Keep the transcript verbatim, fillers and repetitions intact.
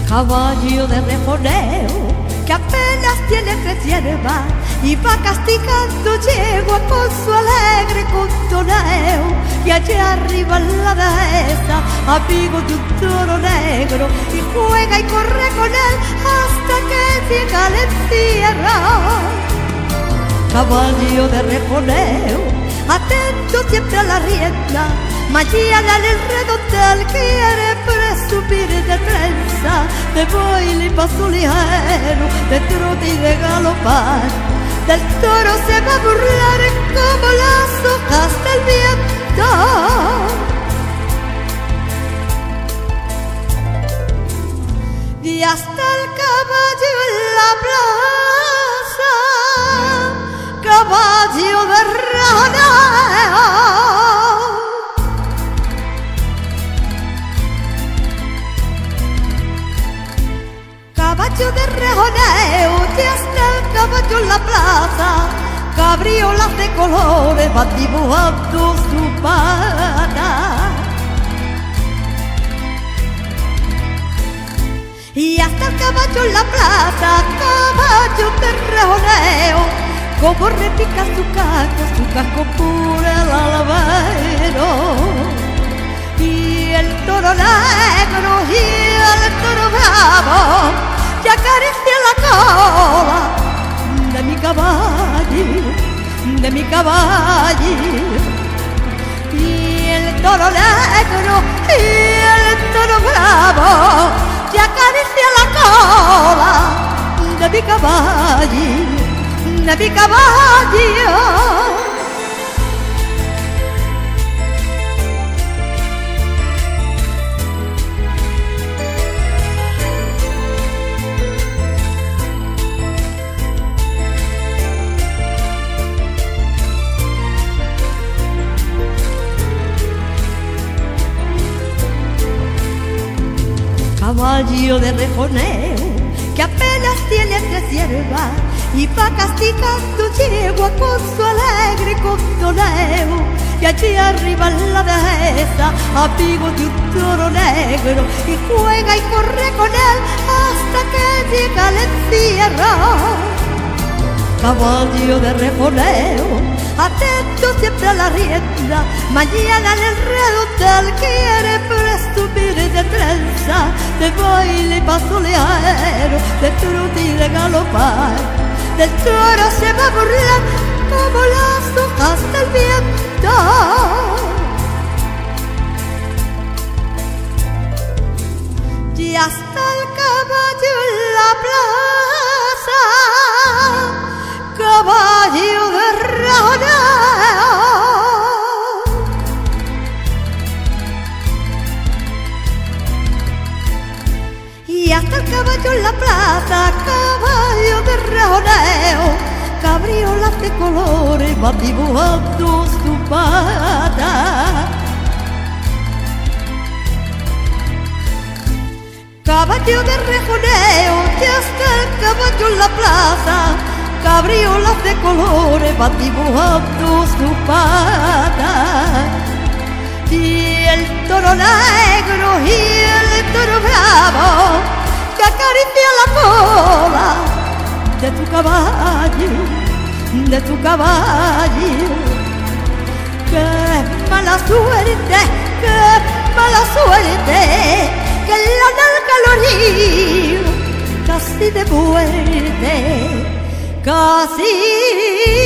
Caballo de rejoneo que apenas tiene tres hierbas y va castigando yegua con su alegre contoneo. Y allá arriba en la dehesa, amigo de un toro negro, y juega y corre con él hasta que llega al encierro. Caballo de rejoneo, atento siempre a la rienda, mañana en el redondel quiere presumir de trenza, de baile y paso ligero, de trote y de galopar. Del toro se va a burlar como las hojas del viento. Y hasta el caballo en la plaza, caballo de rejoneo. Caballo de rejoneo, ya está el caballo en la plaza, cabriolas de colores van dibujando su pata. Y hasta el caballo en la plaza, caballo de rejoneo, como repica su casco, su casco por el albero. Y el toro negro y el toro bravo que acaricia la cola de mi caballo, de mi caballo. Y el toro negro y el toro bravo que acaricia la cola de mi caballo, de mi caballo. Caballo de rejoneo que apenas tiene tres hierbas y va castigando yegua con su alegre contoneo. Y allí arriba en la dehesa, amigo de un toro negro, y juega y corre con él hasta que llega al encierro. Caballo de rejoneo, atento siempre a la rienda, mañana en el redondel quiere presumir de trenza, de baile y paso ligero, de trote y de galopar. Del toro se va a burlar como las hojas del viento. Y hasta el caballo en la plaza, caballo de rejoneo. Y hasta el caballo en la plaza, caballo de rejoneo, cabriolas de colores van dibujando su pata. Caballo de rejoneo, ya está el caballo en la plaza, cabriolas de colores van dibujando su pata. Y el toro negro y el toro bravo que acaricia la cola de tu caballo, de tu caballo. Qué mala suerte, qué mala suerte, que la del calorío casi de muerte, casi